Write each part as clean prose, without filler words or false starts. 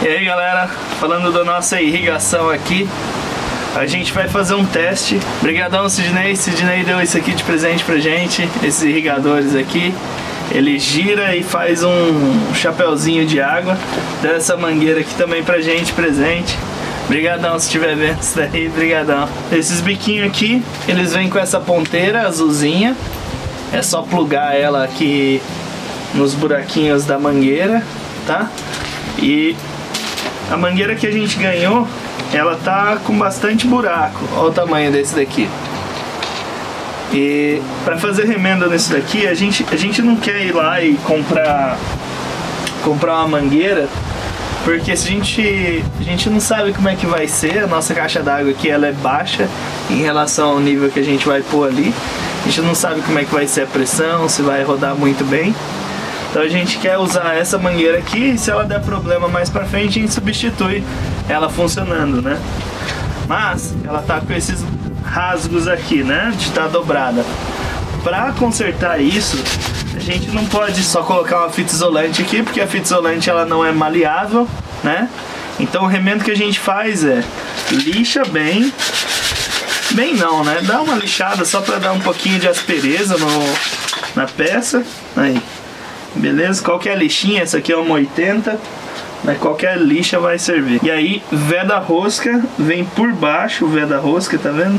E aí galera, falando da nossa irrigação aqui, a gente vai fazer um teste. Obrigadão Sidney, Sidney deu isso aqui de presente pra gente, esses irrigadores aqui. Ele gira e faz um chapéuzinho de água. Deu essa mangueira aqui também pra gente, presente. Brigadão se estiver vendo isso daí, brigadão. Esses biquinhos aqui, eles vêm com essa ponteira azulzinha. É só plugar ela aqui nos buraquinhos da mangueira, tá? E a mangueira que a gente ganhou, ela tá com bastante buraco. Olha o tamanho desse daqui. E para fazer remenda nesse daqui, a gente não quer ir lá e comprar uma mangueira, porque se a gente não sabe como é que vai ser. A nossa caixa d'água aqui, ela é baixa em relação ao nível que a gente vai pôr ali. A gente não sabe como é que vai ser a pressão, se vai rodar muito bem. Então a gente quer usar essa mangueira aqui, e se ela der problema mais pra frente, a gente substitui ela funcionando, né? Mas ela tá com esses rasgos aqui, né? De estar dobrada. Pra consertar isso, a gente não pode só colocar uma fita isolante aqui, porque a fita isolante ela não é maleável, né? Então o remendo que a gente faz é lixa bem. Bem não, né? Dá uma lixada só pra dar um pouquinho de aspereza na peça. Aí. Beleza? Qualquer lixinha, essa aqui é uma 80, né? Qualquer lixa vai servir. E aí, veda rosca, vem por baixo o veda rosca, tá vendo?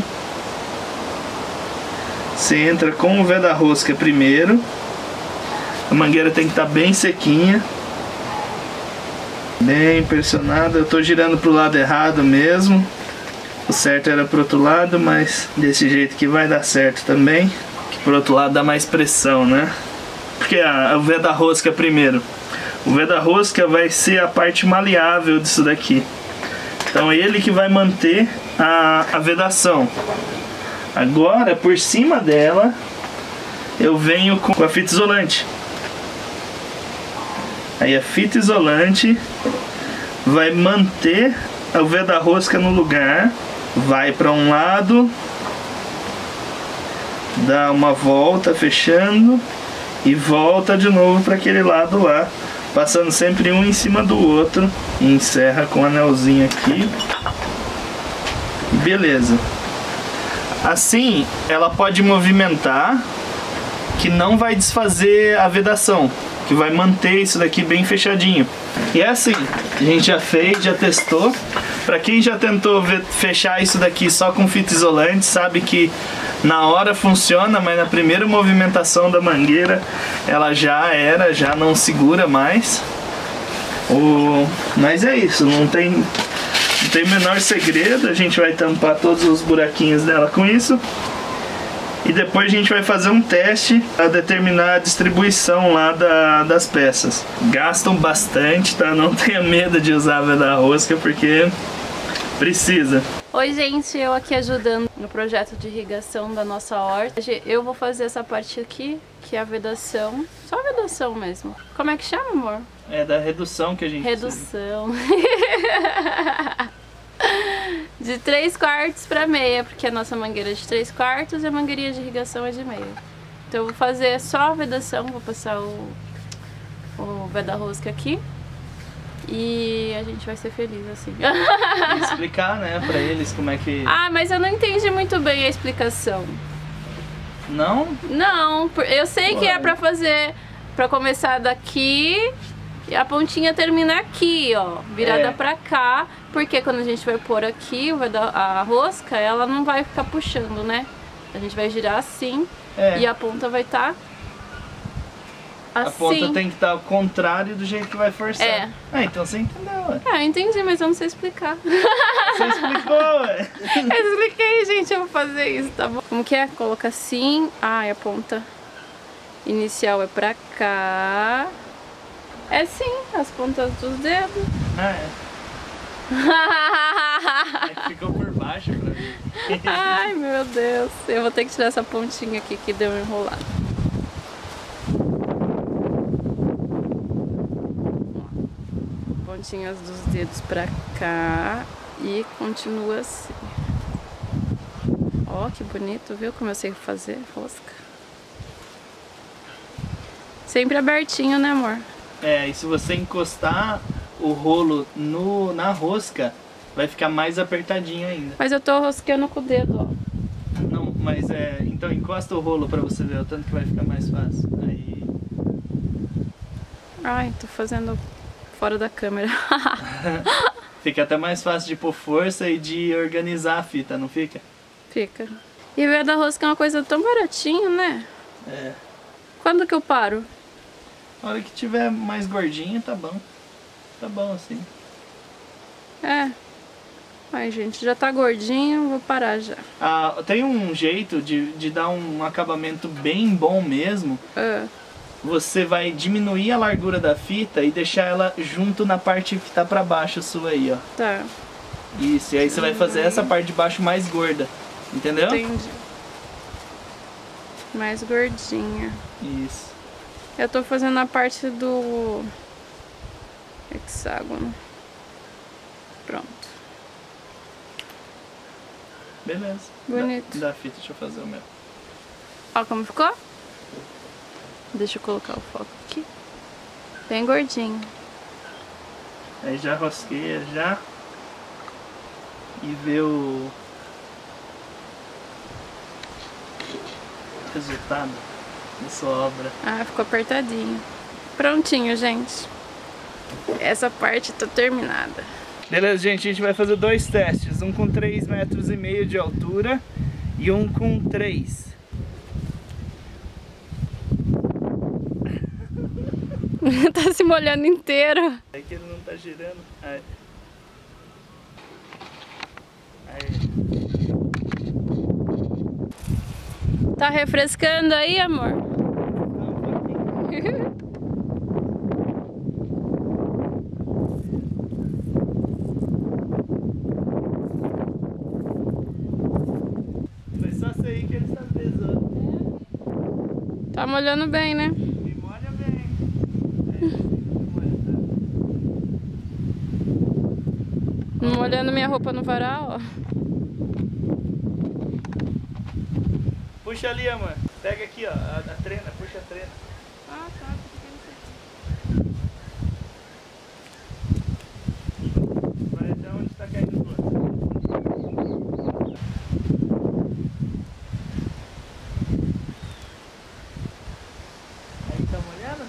Você entra com o veda rosca primeiro. A mangueira tem que estar bem sequinha, bem pressionada. Eu tô girando pro lado errado mesmo. O certo era pro outro lado, mas desse jeito que vai dar certo também. Que pro outro lado dá mais pressão, né? Porque o veda rosca primeiro. O veda rosca vai ser a parte maleável disso daqui. Então é ele que vai manter a vedação. Agora, por cima dela, eu venho com a fita isolante. Aí a fita isolante vai manter o veda rosca no lugar. Vai para um lado, dá uma volta fechando e volta de novo para aquele lado lá, passando sempre um em cima do outro. E encerra com o anelzinho aqui. Beleza. Assim ela pode movimentar, que não vai desfazer a vedação, que vai manter isso daqui bem fechadinho. E é assim, a gente já fez, já testou. Pra quem já tentou fechar isso daqui só com fita isolante, sabe que na hora funciona, mas na primeira movimentação da mangueira ela já não segura mais. Mas é isso, não tem o menor segredo. A gente vai tampar todos os buraquinhos dela com isso. E depois a gente vai fazer um teste para determinar a distribuição lá das peças. Gastam bastante, tá? Não tenha medo de usar a veda rosca, porque precisa. Oi gente, eu aqui ajudando no projeto de irrigação da nossa horta. Eu vou fazer essa parte aqui, que é a vedação. Só a vedação mesmo. Como é que chama, amor? É da redução que a gente Redução. De 3/4 para meia, porque a nossa mangueira é de 3/4 e a mangueirinha de irrigação é de meia. Então eu vou fazer só a vedação, vou passar o veda rosca aqui e a gente vai ser feliz assim. E explicar, né, pra eles como é que... Ah, mas eu não entendi muito bem a explicação. Não? Não, eu sei que é pra fazer, pra começar daqui e a pontinha termina aqui, ó, virada pra cá, porque quando a gente vai pôr aqui a rosca, ela não vai ficar puxando, né? A gente vai girar assim e a ponta vai estar assim. A ponta tem que estar ao contrário do jeito que vai forçar. Ah, então você entendeu, ué. Ah, eu entendi, mas eu não sei explicar. Você explicou, ué. Eu expliquei, gente, eu vou fazer isso, tá bom? Como que é? Coloca assim, e a ponta inicial é pra cá. É sim, as pontas dos dedos. É que ficou por baixo pra mim. Ai, meu Deus. Eu vou ter que tirar essa pontinha aqui que deu enrolado. Pontinhas dos dedos pra cá e continua assim. Ó, que bonito, viu como eu sei fazer rosca? Sempre abertinho, né, amor? É, e se você encostar o rolo na rosca, vai ficar mais apertadinho ainda. Mas eu tô rosqueando com o dedo, ó. Não, mas então encosta o rolo pra você ver o tanto que vai ficar mais fácil. Aí. Ai, tô fazendo fora da câmera. Fica até mais fácil de pôr força e de organizar a fita, não fica? Fica. E ver da rosca é uma coisa tão baratinha, né? É. Quando que eu paro? Na hora que tiver mais gordinho, tá bom. Tá bom assim. É. Ai, gente, já tá gordinho, vou parar já. Ah, tem um jeito de dar um acabamento bem bom mesmo. Você vai diminuir a largura da fita e deixar ela junto na parte que tá pra baixo sua aí, ó. Tá. Isso, e aí você vai fazer essa parte de baixo mais gorda. Entendeu? Entendi. Mais gordinha. Isso. Eu tô fazendo a parte do hexágono. Pronto. Beleza. Bonito. Dá a fita, deixa eu fazer o meu. Ó como ficou? Deixa eu colocar o foco aqui. Bem gordinho. Aí já rosqueia já. E vê o resultado da sua obra. Ah, ficou apertadinho. Prontinho, gente. Essa parte tá terminada. Beleza, gente, a gente vai fazer dois testes. Um com 3,5 metros de altura e um com 3. Tá se molhando inteiro. É que ele não tá girando. Aí. Tá refrescando aí, amor? Foi só isso aí que ele está pesando. Tá molhando bem, né? Me molha bem. Molhando minha roupa no varal, ó. Puxa ali, amor. Pega aqui, ó, a trena, puxa a trena. Ah, tá. Vai até onde tá caindo o gosto. Aí tá molhando?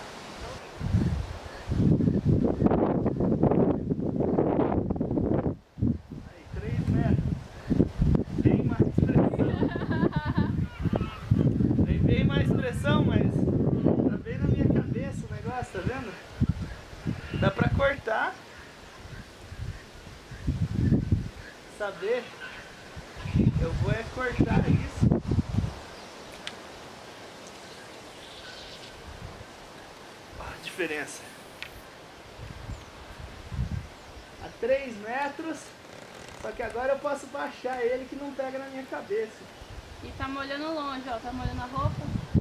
Aí, 3 metros. Bem mais pressão. Tem bem mais pressão, mas tá bem na minha cabeça o negócio, tá vendo? Dá pra cortar. Saber, eu vou cortar isso. Olha a diferença. A 3 metros, só que agora eu posso baixar ele que não pega na minha cabeça. E tá molhando longe, ó. Tá molhando a roupa.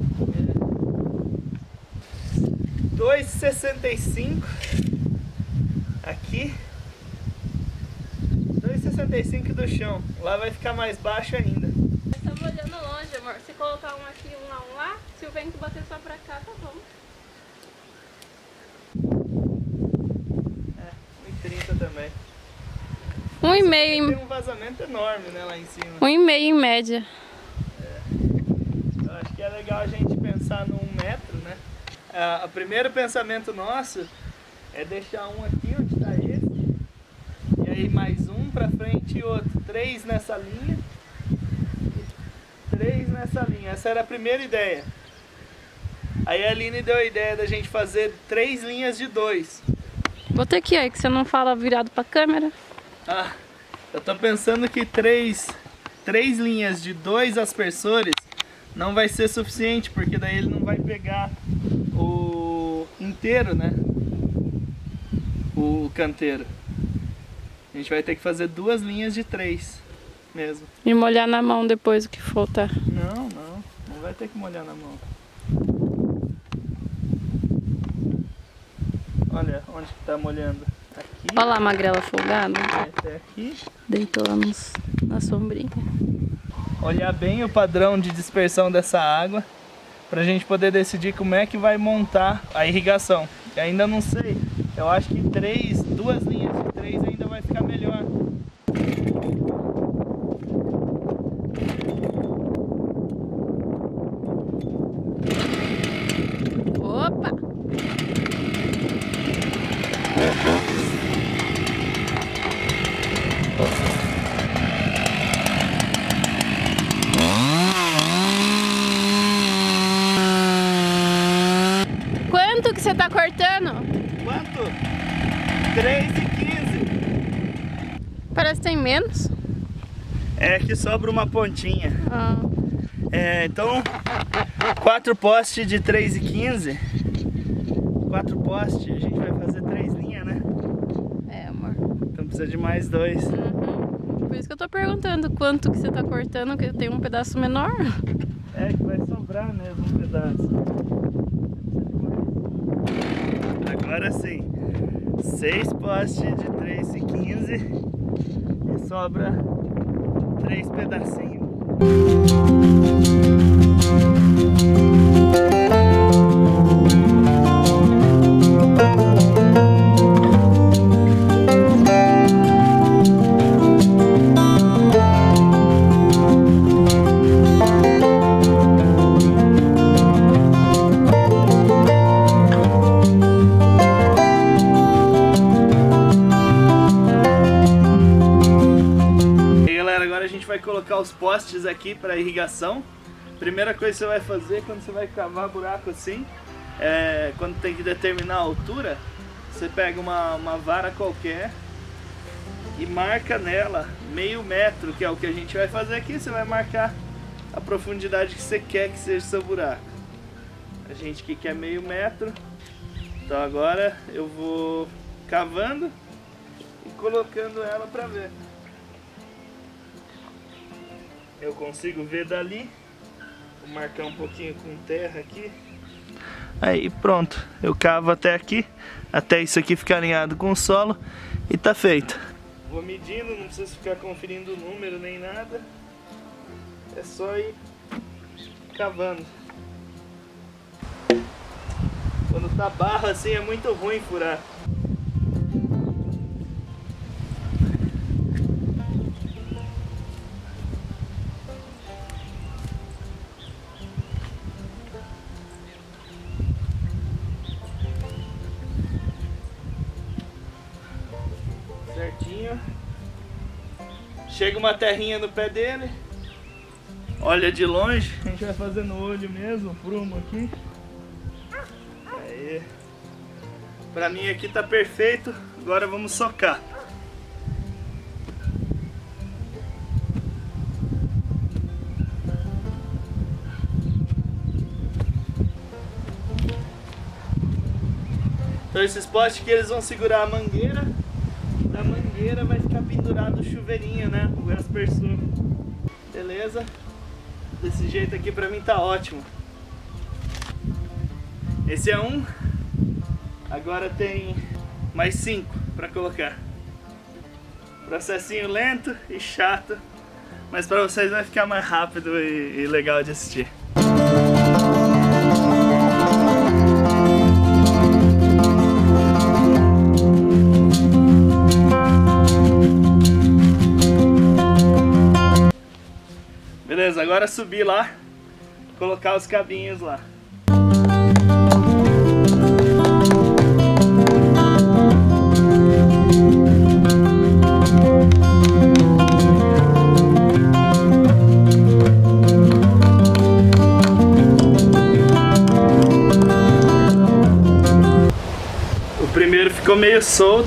2,65 aqui. 2,65 do chão. Lá vai ficar mais baixo ainda. Tá molhando longe, amor. Se colocar um aqui e um lá, se o vento bater só pra cá, tá bom. 1,30 também. 1,5 Tem um vazamento enorme, né, lá em cima. 1,5 em média. Eu acho que é legal a gente pensar num metro, né? O primeiro pensamento nosso é deixar um aqui onde está esse. E aí mais um pra frente e outro. 3 nessa linha. 3 nessa linha. Essa era a primeira ideia. Aí a Aline deu a ideia da gente fazer 3 linhas de 2. Bota aqui aí, que você não fala virado pra câmera. Ah, eu tô pensando que 3 linhas de 2 aspersores não vai ser suficiente, porque daí ele não vai pegar o inteiro, né? O canteiro. A gente vai ter que fazer 2 linhas de 3 mesmo. E molhar na mão depois o que faltar. Não vai ter que molhar na mão. Olha onde que tá molhando. Aqui. Olha lá a magrela folgada. Até aqui. Deitou lá na sombrinha. Olhar bem o padrão de dispersão dessa água pra gente poder decidir como é que vai montar a irrigação. Eu ainda não sei Eu acho que duas linhas de 3 ainda vai ficar melhor. Opa! Quanto que você tá cortando? Quanto? 3,15. Parece que tem menos. É que sobra uma pontinha. Ah. Então 4 postes de 3,15. 4 postes, a gente vai fazer 3 linhas, né? É, amor. Então precisa de mais 2. Uhum. Por isso que eu tô perguntando quanto que você tá cortando, que tem um pedaço menor. É que vai sobrar mesmo um pedaço. Agora sim, 6 postes de 3,15 e sobra 3 pedacinhos. Vai colocar os postes aqui para irrigação. Primeira coisa que você vai fazer quando você vai cavar buraco assim, quando tem que determinar a altura, você pega uma vara qualquer e marca nela meio metro, que é o que a gente vai fazer aqui. Você vai marcar a profundidade que você quer que seja o seu buraco. A gente aqui quer meio metro, então agora eu vou cavando e colocando ela para ver. Eu consigo ver dali. Vou marcar um pouquinho com terra aqui. Aí pronto, eu cavo até aqui, até isso aqui ficar alinhado com o solo e tá feito. Vou medindo, não precisa ficar conferindo o número nem nada. É só ir cavando. Quando tá barro assim é muito ruim furar. Certinho. Chega uma terrinha no pé dele. Olha de longe. A gente vai fazendo o olho mesmo, prumo aqui. Aí. Pra mim aqui tá perfeito. Agora vamos socar. Então esses postes que eles vão segurar a mangueira. Da mangueira vai ficar pendurado o chuveirinho, né? O aspersor. Beleza? Desse jeito aqui pra mim tá ótimo. Esse é um. Agora tem mais 5 pra colocar. Processinho lento e chato, mas pra vocês vai ficar mais rápido e legal de assistir. Beleza, agora subir lá, colocar os cabinhos lá. O primeiro ficou meio solto.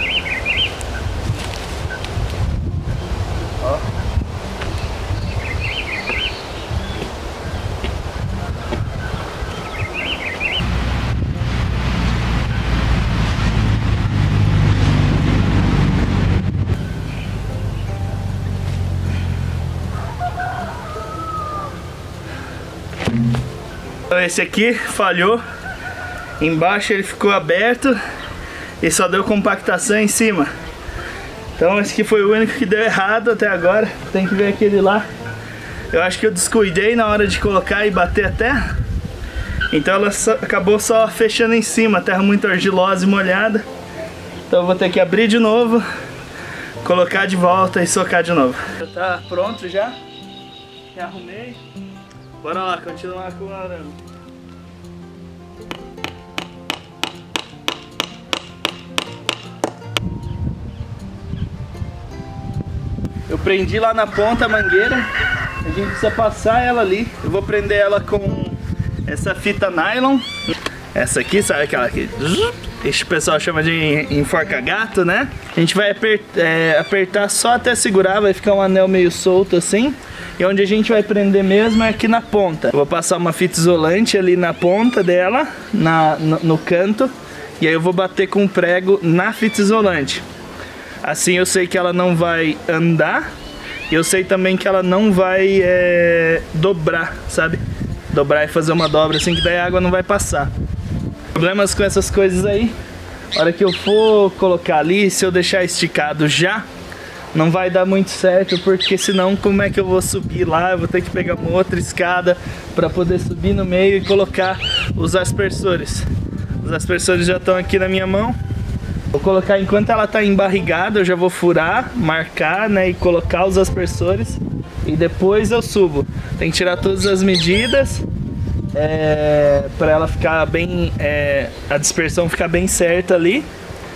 Esse aqui falhou, embaixo ele ficou aberto e só deu compactação em cima. Então esse aqui foi o único que deu errado até agora. Tem que ver aquele lá. Eu acho que eu descuidei na hora de colocar e bater a terra. Então ela acabou só fechando em cima, a terra muito argilosa e molhada. Então eu vou ter que abrir de novo, colocar de volta e socar de novo. Já tá pronto já? Já arrumei. Bora lá, continuar com o arame. Eu prendi lá na ponta a mangueira, a gente precisa passar ela ali. Eu vou prender ela com essa fita nylon. Essa aqui, sabe aquela que o pessoal chama de enforca-gato, né? A gente vai apertar só até segurar, vai ficar um anel meio solto assim. E onde a gente vai prender mesmo é aqui na ponta. Eu vou passar uma fita isolante ali na ponta dela, no canto. E aí eu vou bater com um prego na fita isolante. Assim eu sei que ela não vai andar. E eu sei também que ela não vai dobrar, sabe? Dobrar e fazer uma dobra assim, que daí a água não vai passar. Problemas com essas coisas aí, a hora que eu for colocar ali, se eu deixar esticado já, não vai dar muito certo, porque senão como é que eu vou subir lá? Eu vou ter que pegar uma outra escada para poder subir no meio e colocar os aspersores. Os aspersores já estão aqui na minha mão. Vou colocar enquanto ela está embarrigada, eu já vou furar, marcar, né, e colocar os aspersores. E depois eu subo. Tem que tirar todas as medidas para ela ficar bem, a dispersão ficar bem certa ali.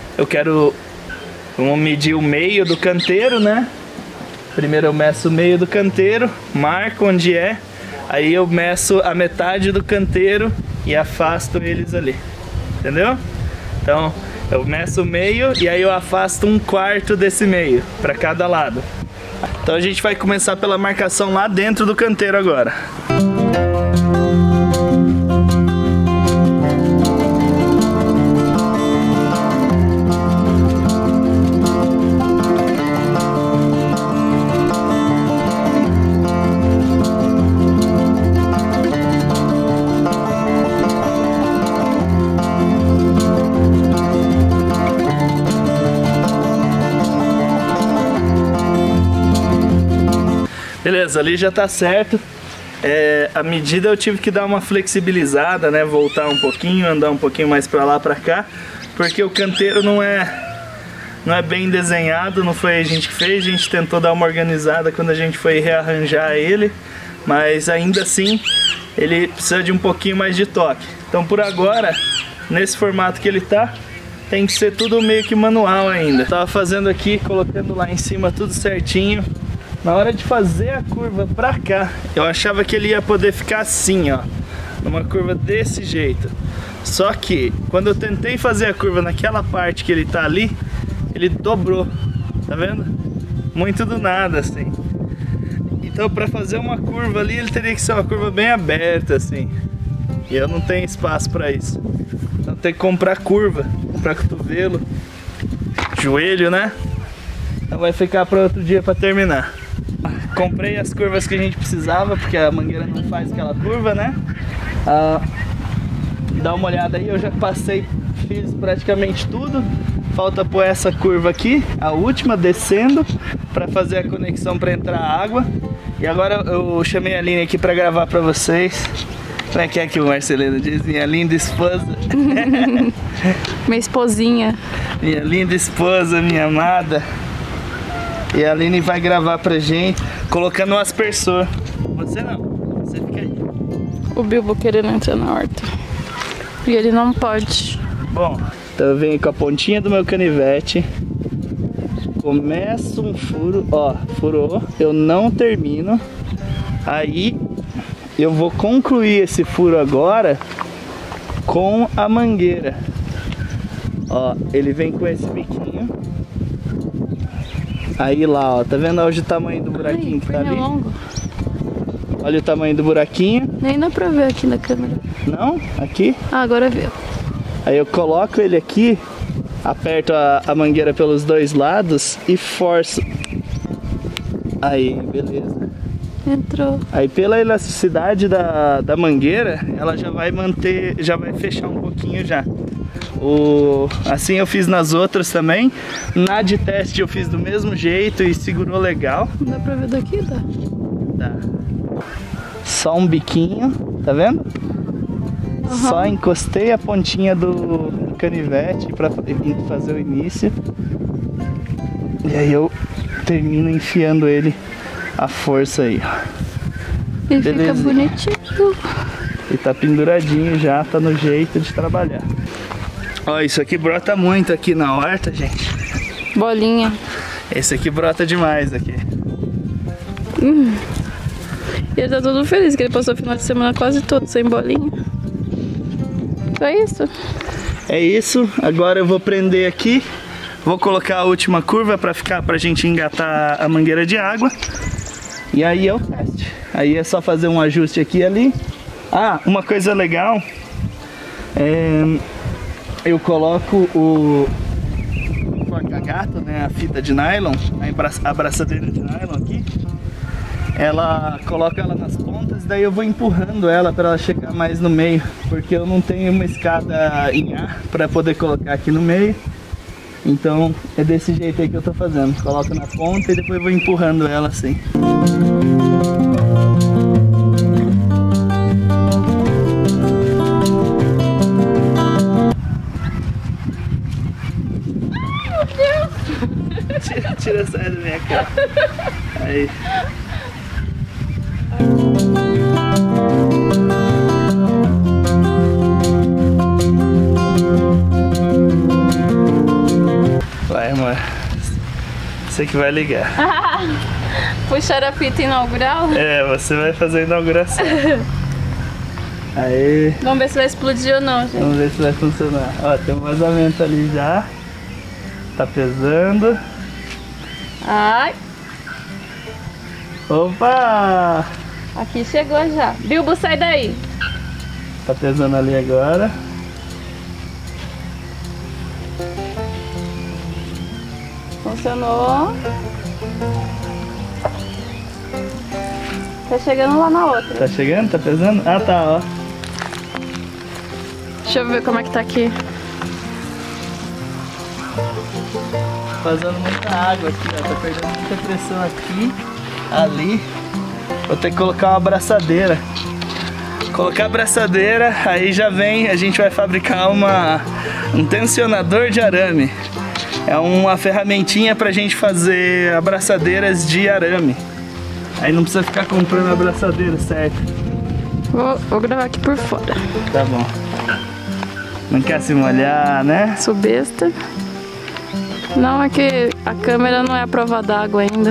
Vamos medir o meio do canteiro, né? Primeiro eu meço o meio do canteiro, marco onde é. Aí eu meço a metade do canteiro e afasto eles ali. Entendeu? Então eu meço o meio e aí eu afasto 1/4 desse meio para cada lado. Então a gente vai começar pela marcação lá dentro do canteiro agora. Beleza, ali já tá certo. A medida eu tive que dar uma flexibilizada, né? Voltar um pouquinho, andar um pouquinho mais pra lá, pra cá. Porque o canteiro não é bem desenhado, não foi a gente que fez. A gente tentou dar uma organizada quando a gente foi rearranjar ele. Mas ainda assim, ele precisa de um pouquinho mais de toque. Então por agora, nesse formato que ele tá, tem que ser tudo meio que manual ainda. Tava fazendo aqui, colocando lá em cima tudo certinho. Na hora de fazer a curva pra cá, eu achava que ele ia poder ficar assim, ó, numa curva desse jeito. Só que, quando eu tentei fazer a curva naquela parte que ele tá ali, ele dobrou, tá vendo? Muito do nada, assim. Então, pra fazer uma curva ali, ele teria que ser uma curva bem aberta, assim. E eu não tenho espaço pra isso. Então, tem que comprar curva, comprar cotovelo, joelho, né? Então vai ficar para outro dia para terminar. Comprei as curvas que a gente precisava, porque a mangueira não faz aquela curva, né? Dá uma olhada aí, eu já passei, fiz praticamente tudo. Falta pôr essa curva aqui, a última, descendo, para fazer a conexão para entrar a água. E agora eu chamei a Aline aqui para gravar para vocês. Como é que o Marcelino diz? Minha linda esposa. Minha esposinha. Minha linda esposa, minha amada. E a Aline vai gravar pra gente, colocando um aspersor. Você não, você fica aí. O Bilbo querendo entrar na horta. E ele não pode. Bom, então eu venho com a pontinha do meu canivete. Começo um furo, ó, furou, eu não termino. Aí eu vou concluir esse furo agora com a mangueira. Ó, ele vem com esse biquinho. Aí lá, ó, tá vendo hoje o tamanho do buraquinho que tá ali? Longo. Olha o tamanho do buraquinho. Nem dá pra ver aqui na câmera. Não? Aqui? Ah, agora viu. Aí eu coloco ele aqui, aperto a mangueira pelos dois lados e forço. Aí, beleza. Entrou. Aí pela elasticidade da mangueira, ela já vai manter, já vai fechar um pouquinho já. Assim eu fiz nas outras também. Na de teste eu fiz do mesmo jeito e segurou legal. Dá pra ver daqui, tá? Dá. Só um biquinho, tá vendo? Só encostei a pontinha do canivete para fazer o início. E aí eu termino enfiando ele à força aí, ó. Ele fica bonitinho. E tá penduradinho já, tá no jeito de trabalhar. Ó, isso aqui brota muito aqui na horta, gente. Bolinha. Esse aqui brota demais aqui. Ele tá todo feliz que ele passou o final de semana quase todo sem bolinha. É isso? É isso. Agora eu vou prender aqui. Vou colocar a última curva pra gente engatar a mangueira de água. E aí é o teste. Aí é só fazer um ajuste aqui e ali. Ah, uma coisa legal. Eu coloco o forca-gato, né, a fita de nylon, a abraçadeira de nylon aqui. Ela coloca ela nas pontas, daí eu vou empurrando ela para ela chegar mais no meio, porque eu não tenho uma escada em ar para poder colocar aqui no meio. Então é desse jeito aí que eu tô fazendo. Coloco na ponta e depois vou empurrando ela assim. Tira essa da minha cara. Aí. Vai, amor. Você que vai ligar. Puxar a fita inaugural? É, você vai fazer a inauguração. Aí. Vamos ver se vai explodir ou não, gente. Vamos ver se vai funcionar. Ó, tem um vazamento ali já. Tá pesando. Ai. Opa! Aqui chegou já. Bilbo, sai daí. Tá pesando ali agora. Funcionou. Tá chegando lá na outra. Tá chegando? Tá pesando? Ah, tá, ó. Deixa eu ver como é que tá aqui. Vazando muita água aqui, ó. Tá perdendo muita pressão aqui, ali. Vou ter que colocar uma abraçadeira. Colocar a abraçadeira, aí já vem, a gente vai fabricar um tensionador de arame. É uma ferramentinha pra gente fazer abraçadeiras de arame. Aí não precisa ficar comprando abraçadeira, certo? Vou gravar aqui por fora. Tá bom. Não quer se molhar, né? Sou besta. Não, é que a câmera não é a prova d'água ainda.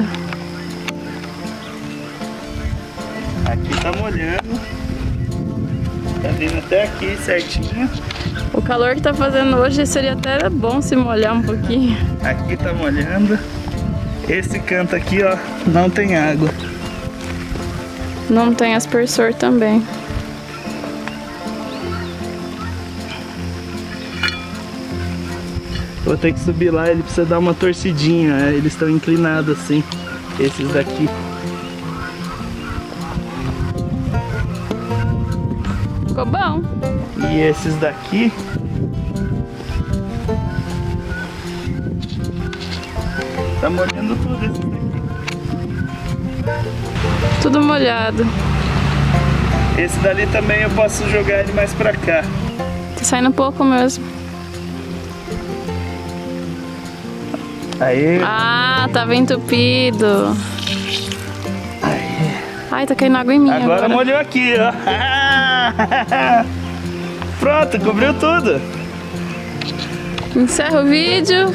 Aqui tá molhando. Tá vindo até aqui certinho. O calor que tá fazendo hoje seria até bom se molhar um pouquinho. Aqui tá molhando. Esse canto aqui, ó, não tem água. Não tem aspersor também. Vou ter que subir lá, ele precisa dar uma torcidinha, né? Eles estão inclinados assim, esses daqui. Ficou bom. E esses daqui tá molhando tudo esses daqui. Tudo molhado. Esse dali também eu posso jogar ele mais pra cá. Tá saindo um pouco mesmo. Aí. Ah, tava entupido. Aí. Ai, tá caindo água em mim agora. Agora molhou aqui, ó. Pronto, cobriu tudo. Encerra o vídeo.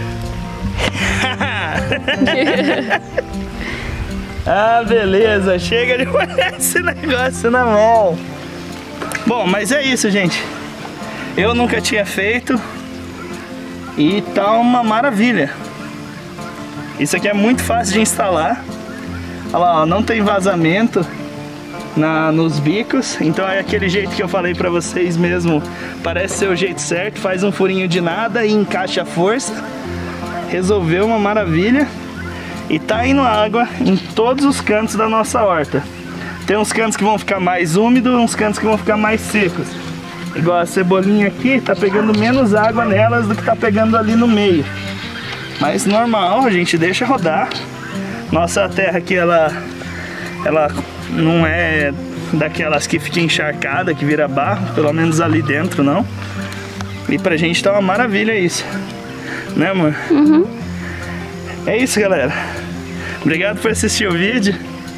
Ah, beleza. Chega de molhar esse negócio na mão. Bom, mas é isso, gente. Eu nunca tinha feito. E tá uma maravilha. Isso aqui é muito fácil de instalar. Olha lá, ó, não tem vazamento nos bicos. Então é aquele jeito que eu falei pra vocês mesmo. Parece ser o jeito certo. Faz um furinho de nada e encaixa a força. Resolveu, uma maravilha. E tá indo água em todos os cantos da nossa horta. Tem uns cantos que vão ficar mais úmidos, uns cantos que vão ficar mais secos. Igual a cebolinha aqui, tá pegando menos água nelas do que tá pegando ali no meio. Mas normal, a gente deixa rodar. Nossa terra aqui, ela não é daquelas que fica encharcada, que vira barro. Pelo menos ali dentro não. E pra gente tá uma maravilha isso. Né, amor? É isso, galera. Obrigado por assistir o vídeo.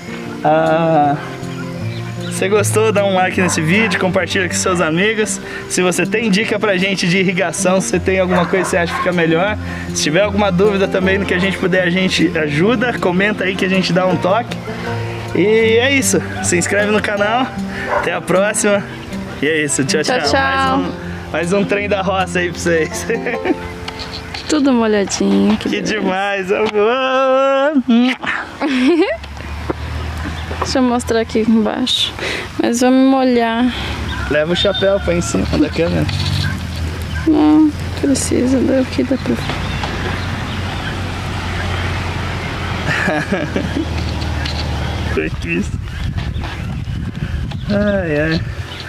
Se gostou, dá um like nesse vídeo, compartilha com seus amigos. Se você tem dica pra gente de irrigação, se você tem alguma coisa que você acha que fica melhor, se tiver alguma dúvida também no que a gente puder, a gente ajuda, comenta aí que a gente dá um toque. E é isso, se inscreve no canal, até a próxima. E é isso, tchau, tchau. Tchau. Mais um trem da roça aí pra vocês. Tudo molhadinho. Que demais, amor. Deixa eu mostrar aqui embaixo. Mas vou me molhar. Leva o chapéu pra em cima da câmera. Não, precisa. Daqui dá pra... Foi isso. Ai, ai.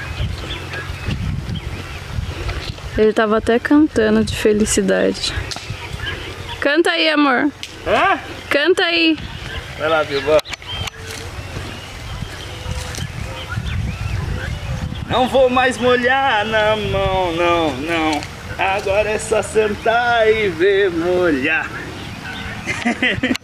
Ele tava até cantando de felicidade. Canta aí, amor. Hã? Canta aí. Vai lá, Bilbo. Não vou mais molhar na mão, não, não. Agora é só sentar e ver molhar.